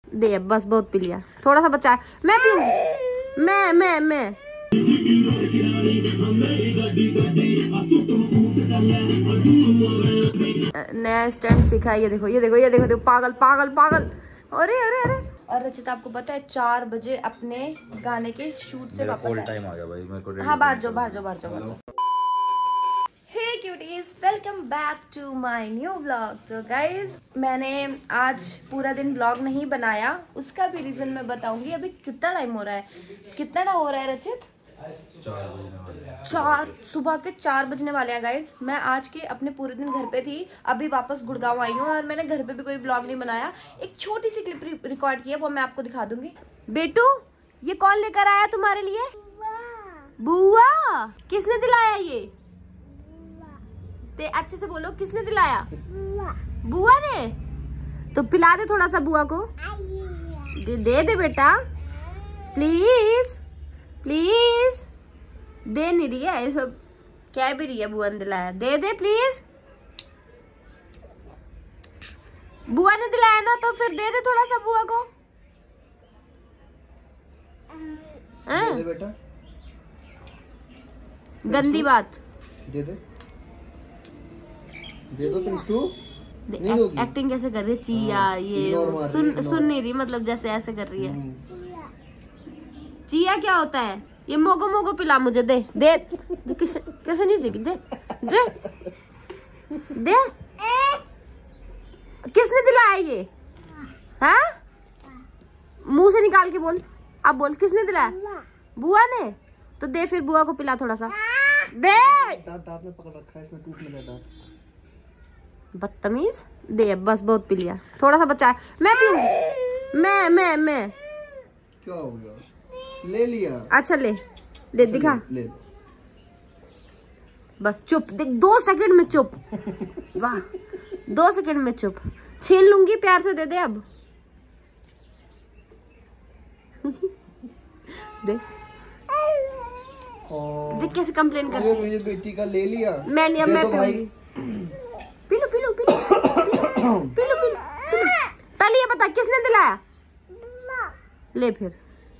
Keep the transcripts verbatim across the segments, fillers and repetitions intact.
दे बस, बहुत पी लिया, थोड़ा सा बचा है। मैं पीऊंगी, मैं मैं मैं नया स्टैंड सीखा है। ये देखो ये देखो ये देखो, देखो पागल पागल पागल। अरे अरे अरे। और रचित आपको पता है चार बजे अपने गाने के शूट से वापस आया। टाइम आ गया भाई मेरे को। हाँ बाहर जाओ बाहर जाओ बाहर जाओ बाहर जाओ। Hey cuties, welcome back to my new vlog. तो गाइज मैंने आज पूरा दिन व्लॉग नहीं बनाया, उसका भी रीजन मैं बताऊंगी। अभी कितना टाइम हो रहा है, कितना टाइम हो रहा है रचित? चार बजने वाले चार सुबह के चार बजने वाले हैं गाइज। मैं आज के अपने पूरे दिन घर पे थी, अभी वापस गुड़गांव आई हूँ और मैंने घर पे भी कोई ब्लॉग नहीं बनाया। एक छोटी सी क्लिप रिकॉर्ड की है, वो मैं आपको दिखा दूंगी। बेटू ये कौन लेकर आया तुम्हारे लिए? बुआ। किसने दिलाया ये? ते अच्छे से बोलो, किसने दिलाया? बुआ ने। तो पिला दे थोड़ा सा बुआ को। दे दे, दे बेटा प्लीज प्लीज। दे नहीं रही है, सब क्या भी रही है, बुआ ने दिलाया। दे दे प्लीज। बुआ ने दिलाया ना, तो फिर दे दे थोड़ा सा बुआ को। दे दे बेटा। गंदी बात। दे दे दे दो प्रिंस टू। एक, एक्टिंग कैसे कर रही है चिया? हाँ, ये सुन सुन नहीं रही, मतलब जैसे ऐसे कर रही है। चिया क्या होता है? ये मोगो मोगो पिला मुझे। दे दे, दे किसे कैसे नहीं देगी? दे दे दे। किसने दिलाया ये? हाँ मुंह से निकाल के बोल, अब बोल किसने दिलाया? बुआ ने। तो दे फिर बुआ को पिला थोड़ा सा। दे। दांत दांत में पकड़ रखा है इसने, टूटने लगा दांत। बदतमीज। दे बस, बहुत पी लिया, थोड़ा सा बचा है। मैं पीऊंगी, मैं मैं मैं क्या हो गया? ले लिया। अच्छा ले ले, दिखा। ले, ले। बस चुप, देख दो सेकंड में चुप। वाह, दो सेकंड में चुप। छीन लूंगी, प्यार से दे दे अब। देख देख कैसे कंप्लेन करती है। मेरी बेटी का ले लिया। मैं नहीं, अब मैं पीऊंगी। पी लो पी लो पी लो पी लो पी लो। पहले ये बता किसने दिलाया? ले फिर।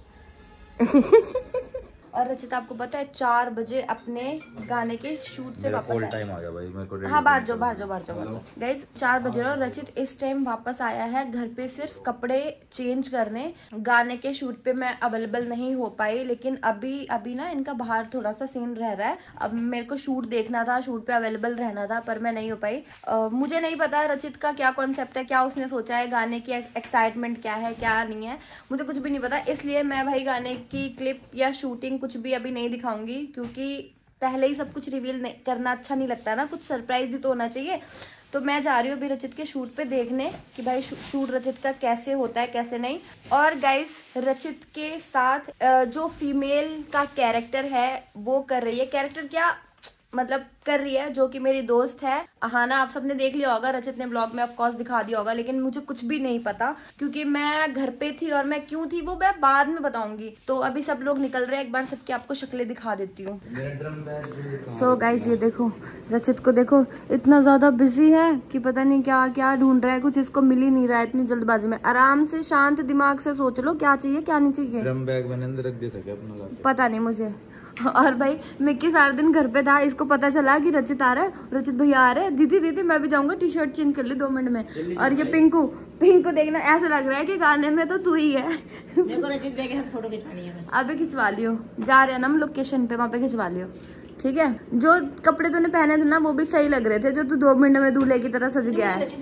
और रचित आपको पता है चार बजे अपने गाने के शूट से वापस आया। टाइम आ गया भाई मेरे को। हाँ बाहर जाओ बाहर जाओ बाहर जाओ बाहर जाओ। गाइस चार बजे और रचित इस टाइम वापस आया है घर पे सिर्फ कपड़े चेंज करने। गाने के शूट पे मैं अवेलेबल नहीं हो पाई, लेकिन अभी अभी ना इनका बाहर थोड़ा सा सीन रह रहा है। अब मेरे को शूट देखना था, शूट पे अवेलेबल रहना था, पर मैं नहीं हो पाई। uh, मुझे नहीं पता रचित का क्या कॉन्सेप्ट है, क्या उसने सोचा है, गाने की एक्साइटमेंट क्या है क्या नहीं है, मुझे कुछ भी नहीं पता। इसलिए मैं भाई गाने की क्लिप या शूटिंग कुछ भी अभी नहीं दिखाऊंगी, क्योंकि पहले ही सब कुछ रिवील नहीं करना अच्छा नहीं लगता ना, कुछ सरप्राइज भी तो होना चाहिए। तो मैं जा रही हूँ अभी रचित के शूट पे देखने कि भाई शूट रचित का कैसे होता है कैसे नहीं। और गाइस रचित के साथ जो फीमेल का कैरेक्टर है वो कर रही है, कैरेक्टर क्या मतलब कर रही है, जो कि मेरी दोस्त है अहाना। आप सबने देख लिया होगा, रचित ने ब्लॉग में ऑफ कोर्स दिखा दिया होगा, लेकिन मुझे कुछ भी नहीं पता क्योंकि मैं घर पे थी और मैं क्यों थी वो मैं बाद में बताऊंगी। तो अभी सब लोग निकल रहे हैं, एक बार सबके आपको शक्लें दिखा देती हूँ। सो गाइस ये देखो रचित को देखो, इतना ज्यादा बिजी है कि पता नहीं क्या क्या ढूंढ रहा है, कुछ इसको मिल ही नहीं रहा है इतनी जल्दबाजी में। आराम से शांत दिमाग से सोच लो क्या चाहिए क्या नहीं चाहिए। ड्रम बैग मैंने अंदर रख दिया था क्या अपना? पता नहीं मुझे। और भाई मिक्की सारा दिन घर पे था, इसको पता चला कि रचित आ रहा है, रचित भैया आ रहे हैं, दीदी दीदी मैं भी जाऊंगा, टी शर्ट चेंज कर ली दो मिनट में। और ये पिंकू पिंकू देखना ऐसा लग रहा है कि गाने में तो तू ही है। मेरे को रचित भैया के साथ फोटो खिंचवानी है। अभी खिंचवा लियो, जा रहे हैं ना हम लोकेशन पे, वहाँ पे खिंचवा लियो ठीक है। जो कपड़े तूने पहने थे ना वो भी सही लग रहे थे, जो तू दो मिनट में दूल्हे की तरह सज गया है।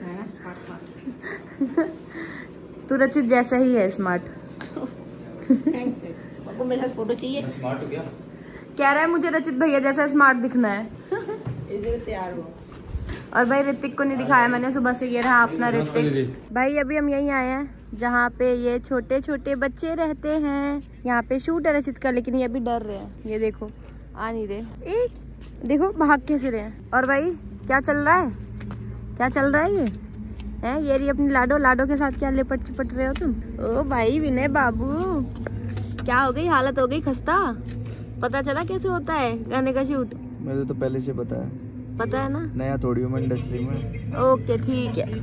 तू रचित जैसा ही है, स्मार्ट। आपको मेरे साथ फोटो चाहिए? स्मार्ट हो गया? कह रहा है मुझे रचित भैया जैसा स्मार्ट दिखना है। तैयार हो। और भाई ऋतिक को नहीं दिखाया मैंने सुबह से, ये रहा अपना ऋतिक। भाई अभी हम यहीं आए हैं जहाँ पे ये छोटे छोटे बच्चे रहते हैं, यहाँ पे शूट है रचित का, लेकिन ये अभी डर रहे हैं। ये देखो आ नहीं रहे, एक देखो भाग कैसे रहे हैं। और भाई क्या चल रहा है क्या चल रहा है ये है ये रही अपनी लाडो। लाडो के साथ क्या लिपट चिपट रहे हो तुम? ओ भाई विनय बाबू क्या हो गई, हालत हो गई खस्ता? पता चला कैसे होता है गाने का शूट? मुझे तो पहले से पता है। पता है ना? नया थोड़ी हूँ मैं इंडस्ट्री में। ओके ठीक है।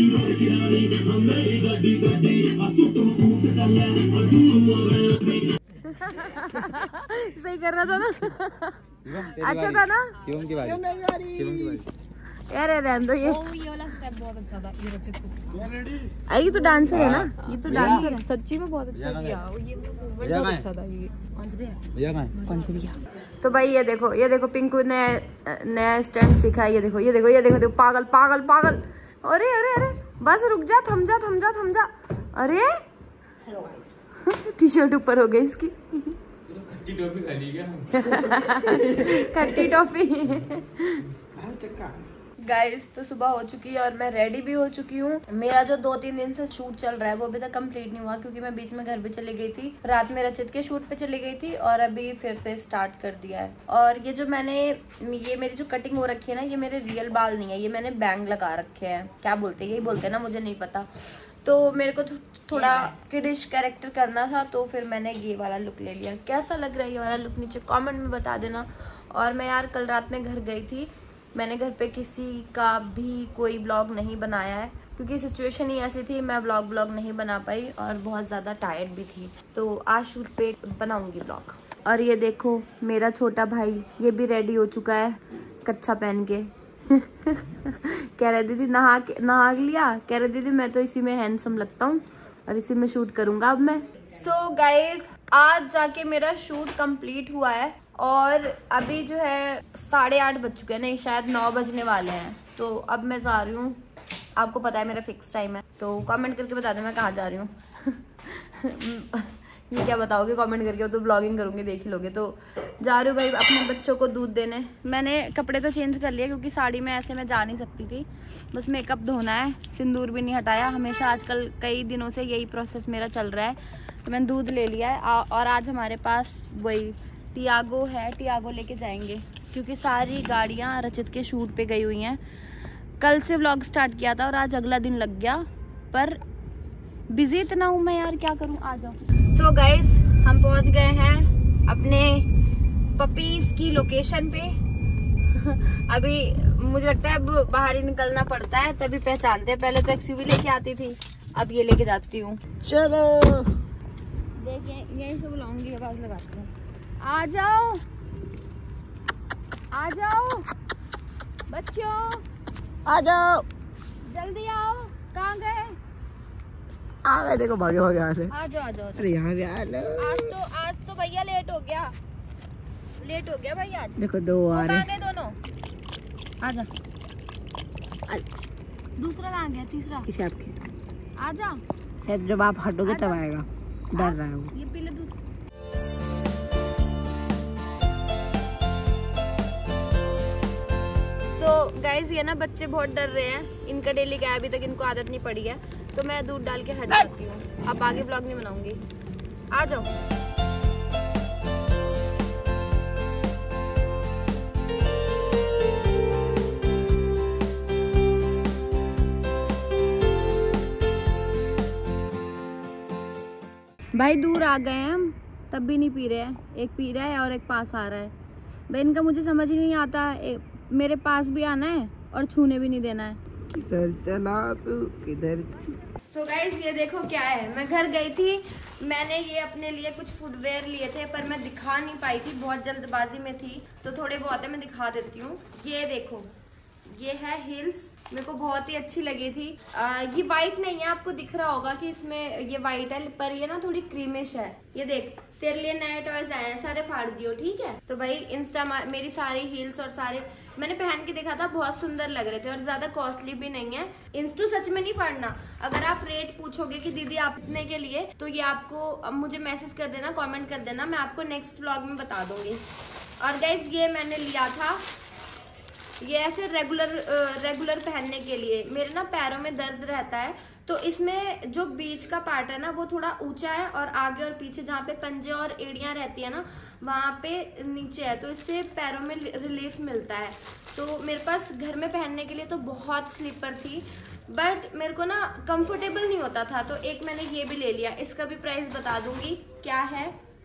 सही कर रहा था ना? अच्छा था ना? शिवम की बारी, शिवम की बारी। यार रहने दो ये। ये वाला स्टेप बहुत अच्छा था, ये रचित को। ये तो डांसर है ना? ये तो डांसर है। सच्ची में बहुत अच्छा किया, ये मूवमेंट बहुत अच्छा था। ये कौन से भैया? भैया कहाँ है? कौन से भैया? तो भाई ये देखो, ये देखो पिंकू ने नया स्टैंड सीखा है। ये देखो, ये देखो, ये देखो, देखो पागल पागल पागल। अरे अरे अरे बस रुक जा, थम जा थम जा थम जा। अरे टी शर्ट ऊपर हो गई इसकी। खट्टी टॉफी खा ली क्या? खट्टी टॉफी। गाइस तो सुबह हो चुकी है और मैं रेडी भी हो चुकी हूँ। मेरा जो दो तीन दिन से शूट चल रहा है वो अभी तक कंप्लीट नहीं हुआ, क्योंकि मैं बीच में घर पे चली गई थी, रात में रचित के शूट पे चली गई थी और अभी फिर से स्टार्ट कर दिया है। और ये जो मैंने ये मेरी जो कटिंग हो रखी है ना, ये मेरे रियल बाल नहीं है, ये मैंने बैंग लगा रखे हैं। क्या बोलते हैं, यही बोलते हैं ना, मुझे नहीं पता। तो मेरे को थोड़ा किडिश कैरेक्टर करना था, तो फिर मैंने ये वाला लुक ले लिया। कैसा लग रहा है ये वाला लुक नीचे कमेंट में बता देना। और मैं यार कल रात में घर गई थी, मैंने घर पे किसी का भी कोई ब्लॉग नहीं बनाया है, क्योंकि सिचुएशन ही ऐसी थी, मैं ब्लॉग ब्लॉग नहीं बना पाई और बहुत ज़्यादा टायर्ड भी थी। तो आज शूट पे बनाऊंगी ब्लॉग। और ये देखो मेरा छोटा भाई, ये भी रेडी हो चुका है कच्छा पहन के। कह रहे दीदी नहा के नहा लिया, कह रहे दीदी मैं तो इसी में हैंडसम लगता हूँ और इसी में शूट करूंगा अब मैं। सो so गाइज आज जाके मेरा शूट कंप्लीट हुआ है और अभी जो है साढ़े आठ बज चुके हैं, नहीं शायद नौ बजने वाले हैं। तो अब मैं जा रही हूँ, आपको पता है मेरा फिक्स टाइम है, तो कमेंट करके बता दो मैं कहाँ जा रही हूँ। ये क्या बताओगे कमेंट करके, तो ब्लॉगिंग करूँगी देख ही लोगे। तो जा रही हूँ भाई अपने बच्चों को दूध देने। मैंने कपड़े तो चेंज कर लिए क्योंकि साड़ी में ऐसे मैं जा नहीं सकती थी, बस मेकअप धोना है, सिंदूर भी नहीं हटाया। हमेशा आजकल कई दिनों से यही प्रोसेस मेरा चल रहा है। तो मैंने दूध ले लिया है और आज हमारे पास वही टियागो है, टियागो लेके जाएंगे क्योंकि सारी गाड़ियाँ रचित के शूट पे गई हुई हैं। कल से व्लॉग स्टार्ट किया था और आज अगला दिन लग गया, पर बिजी इतना हूँ मैं यार, क्या करूँ। आ जाओ। सो गाइस हम पहुँच गए हैं अपने पपीज की लोकेशन पे। अभी मुझे लगता है अब बाहर ही निकलना पड़ता है तभी पहचानते हैं। पहले तो एक्सयूवी लेके आती थी, अब ये लेके जाती हूँ। चलो देखिए यहीं से बुलाऊंगी, आवाज लगाती हूँ। आ जाओ आ जाओ बच्चों, आ जाओ, जल्दी आओ। कहाँ गए? आ गए, देखो भागे भागे आ रहे। आ जाओ आ जाओ। अरे यहाँ गया। आज तो आज तो भैया लेट हो गया, लेट हो गया भाई आज। देखो दो आ रहे। कहाँ गए दोनों? आ जा। दूसरा कहाँ गया? तीसरा किसे आपके? आ जा। शायद जब आप हटोगे तब आएगा, डर रहा है वो। ये पीले दूध। तो गाइज ये ना बच्चे बहुत डर रहे हैं, इनका डेली का अभी तक इनको आदत नहीं पड़ी है, तो मैं दूध डाल के हट जाती हूँ। अब आगे ब्लॉग नहीं बनाऊंगी। आ जाओ। भाई दूर आ गए हैं हम, तब भी नहीं पी रहे हैं। एक पी रहा है और एक पास आ रहा है। भाई इनका मुझे समझ ही नहीं आता, एक, मेरे पास भी आना है और छूने भी नहीं देना है। किधर चला तू, किधर? तो गाइज ये देखो क्या है, मैं घर गई थी, मैंने ये अपने लिए कुछ फुटवेयर लिए थे पर मैं दिखा नहीं पाई थी, बहुत जल्दबाजी में थी, तो थोड़े बहुत है मैं दिखा देती हूँ। ये देखो ये है हिल्स, मेरे को बहुत ही अच्छी लगी थी। आ, ये वाइट नहीं है, आपको दिख रहा होगा कि इसमें ये वाइट है, पर ये ना थोड़ी क्रीमिश है। ये देख तेरे लिए नए टॉयज आए हैं, सारे फाड़ दियो ठीक है। तो भाई इंस्टा मेरी सारी हील्स और सारे मैंने पहन के देखा था, बहुत सुंदर लग रहे थे और ज्यादा कॉस्टली भी नहीं है। इंस्टू सच में नहीं फाड़ना, अगर आप रेट पूछोगे कि दीदी आप इतने के लिए, तो ये आपको मुझे मैसेज कर देना, कमेंट कर देना, मैं आपको नेक्स्ट व्लॉग में बता दूंगी। और गाइज ये मैंने लिया था, ये ऐसे रेगुलर रेगुलर पहनने के लिए। मेरे ना पैरों में दर्द रहता है, तो इसमें जो बीच का पार्ट है ना वो थोड़ा ऊंचा है और आगे और पीछे जहाँ पे पंजे और एड़ियाँ रहती है ना वहाँ पे नीचे है, तो इससे पैरों में रिलीफ मिलता है। तो मेरे पास घर में पहनने के लिए तो बहुत स्लीपर थी, बट मेरे को ना कंफर्टेबल नहीं होता था, तो एक मैंने ये भी ले लिया। इसका भी प्राइस बता दूंगी क्या है,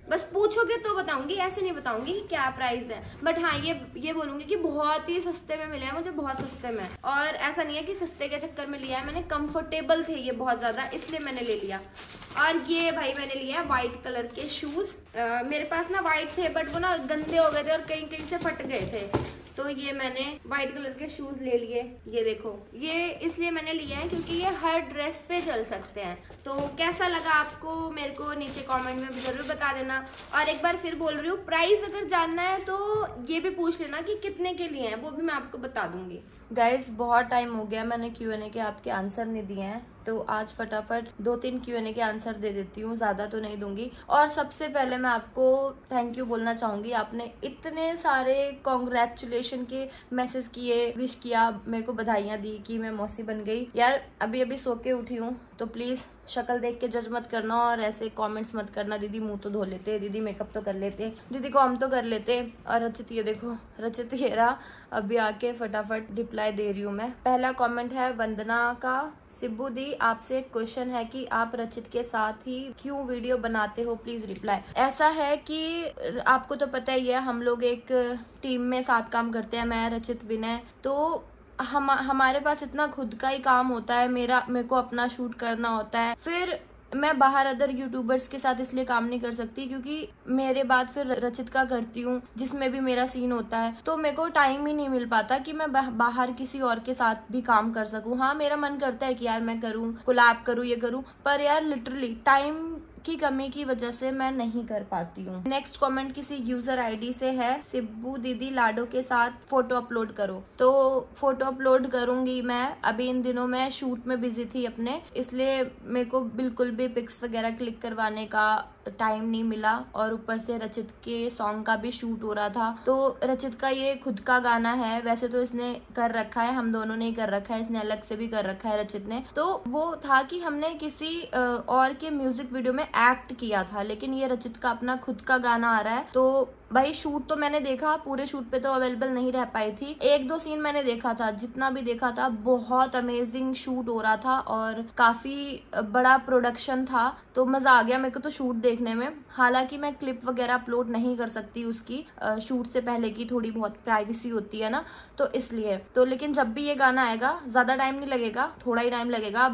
बस पूछोगे तो बताऊंगी, ऐसे नहीं बताऊंगी कि क्या प्राइस है। बट हाँ ये ये बोलूंगी कि बहुत ही सस्ते में मिले हैं मुझे, बहुत सस्ते में। और ऐसा नहीं है कि सस्ते के चक्कर में लिया है मैंने, कंफर्टेबल थे ये बहुत ज्यादा, इसलिए मैंने ले लिया। और ये भाई मैंने लिया है व्हाइट कलर के शूज। मेरे पास ना व्हाइट थे बट वो ना गंदे हो गए थे और कहीं कहीं से फट गए थे, तो ये मैंने व्हाइट कलर के शूज ले लिए। ये देखो, ये इसलिए मैंने लिया है क्योंकि ये हर ड्रेस पे चल सकते हैं। तो कैसा लगा आपको मेरे को नीचे कमेंट में जरूर बता देना। और एक बार फिर बोल रही हूँ, प्राइस अगर जानना है तो ये भी पूछ लेना कि कितने के लिए हैं, वो भी मैं आपको बता दूंगी। गाइज बहुत टाइम हो गया मैंने क्यू एन ए के आपके आंसर नहीं दिए हैं, तो आज फटाफट दो तीन क्यू एन ए के आंसर दे देती हूँ, ज्यादा तो नहीं दूंगी। और सबसे पहले मैं आपको थैंक यू बोलना चाहूंगी, आपने इतने सारे कॉन्ग्रेचुलेशन के मैसेज किए, विश किया, मेरे को बधाइयाँ दी कि मैं मौसी बन गई। यार अभी अभी सो के उठी हूँ, तो प्लीज शक्ल देख के जज मत करना और ऐसे कमेंट्स मत करना, दीदी मुंह तो धो लेते, दीदी मेकअप तो कर लेते, दीदी को हम तो कर लेते। और रचित ये देखो, रचित ये रहा, अभी आके फटाफट रिप्लाई दे रही हूँ मैं। पहला कमेंट है वंदना का, सिब्बू दी आपसे एक क्वेश्चन है कि आप रचित के साथ ही क्यों वीडियो बनाते हो, प्लीज रिप्लाई। ऐसा है कि आपको तो पता ही है हम लोग एक टीम में साथ काम करते हैं, मैं रचित विनय, तो हम हमारे पास इतना खुद का ही काम होता है, मेरा मेरे को अपना शूट करना होता है, फिर मैं बाहर अदर यूट्यूबर्स के साथ इसलिए काम नहीं कर सकती क्योंकि मेरे बाद फिर रचित का करती हूँ जिसमें भी मेरा सीन होता है, तो मेरे को टाइम ही नहीं मिल पाता कि मैं बाहर किसी और के साथ भी काम कर सकूँ। हाँ मेरा मन करता है कि यार मैं करूँ, कोलैब करूँ, ये करूँ, पर यार लिटरली टाइम की कमी की वजह से मैं नहीं कर पाती हूँ। नेक्स्ट कमेंट किसी यूजर आईडी से है, सिब्बू दीदी लाडो के साथ फोटो अपलोड करो। तो फोटो अपलोड करूंगी मैं, अभी इन दिनों मैं शूट में बिजी थी अपने, इसलिए मेरे को बिल्कुल भी पिक्स वगैरह क्लिक करवाने का टाइम नहीं मिला। और ऊपर से रचित के सॉन्ग का भी शूट हो रहा था, तो रचित का ये खुद का गाना है, वैसे तो इसने कर रखा है, हम दोनों ने कर रखा है, इसने अलग से भी कर रखा है रचित ने। तो वो था कि हमने किसी और के म्यूजिक वीडियो में एक्ट किया था, लेकिन ये रचित का अपना खुद का गाना आ रहा है। तो भाई शूट तो मैंने देखा, पूरे शूट पे तो अवेलेबल नहीं रह पाई थी, एक दो सीन मैंने देखा था, जितना भी देखा था बहुत अमेजिंग शूट हो रहा था और काफी बड़ा प्रोडक्शन था, तो मजा आ गया मेरे को तो शूट देखने में। हालांकि मैं क्लिप वगैरह अपलोड नहीं कर सकती उसकी, शूट से पहले की थोड़ी बहुत प्राइवेसी होती है ना, तो इसलिए तो। लेकिन जब भी ये गाना आएगा, ज्यादा टाइम नहीं लगेगा, थोड़ा ही टाइम लगेगा,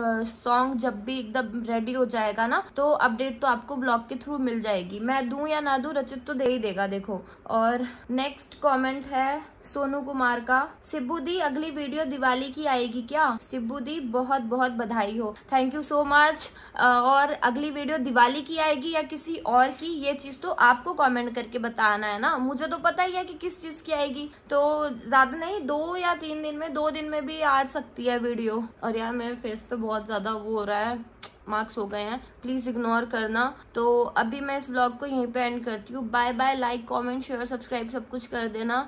सॉन्ग जब भी एकदम रेडी हो जाएगा ना, तो अपडेट तो आपको ब्लॉग के थ्रू मिल जाएगी। मैं दूं या ना दूं, रचित तो दे ही देगा, देखो। और नेक्स्ट कमेंट है सोनू कुमार का, सिब्बू दी अगली वीडियो दिवाली की आएगी क्या? सिब्बू दी बहुत बहुत बधाई हो, थैंक यू सो मच। और अगली वीडियो दिवाली की आएगी या किसी और की, ये चीज तो आपको कमेंट करके बताना है ना, मुझे तो पता ही है कि किस चीज की आएगी। तो ज्यादा नहीं, दो या तीन दिन में, दो दिन में भी आ सकती है वीडियो। और यार मेरे फेस पे बहुत ज्यादा वो हो रहा है, मार्क्स हो गए हैं, प्लीज इग्नोर करना। तो अभी मैं इस व्लॉग को यहीं पे एंड करती हूँ। Bye bye, like comment share subscribe सब कुछ कर देना।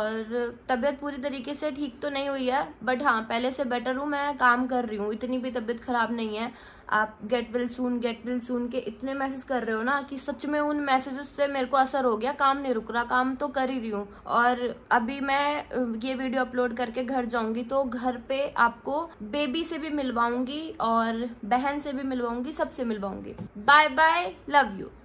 और तबीयत पूरी तरीके से ठीक तो नहीं हुई है, बट हाँ पहले से बेटर हूँ, मैं काम कर रही हूँ, इतनी भी तबीयत खराब नहीं है। आप get well soon get well soon के इतने मैसेज कर रहे हो ना कि सच में उन मैसेजेस से मेरे को असर हो गया, काम नहीं रुक रहा, काम तो कर ही रही हूँ। और अभी मैं ये वीडियो अपलोड करके घर जाऊंगी, तो घर पे आपको बेबी से भी मिलवाऊंगी और बहन से भी मिलवाऊंगी, सबसे मिलवाऊंगी। Bye bye, love you.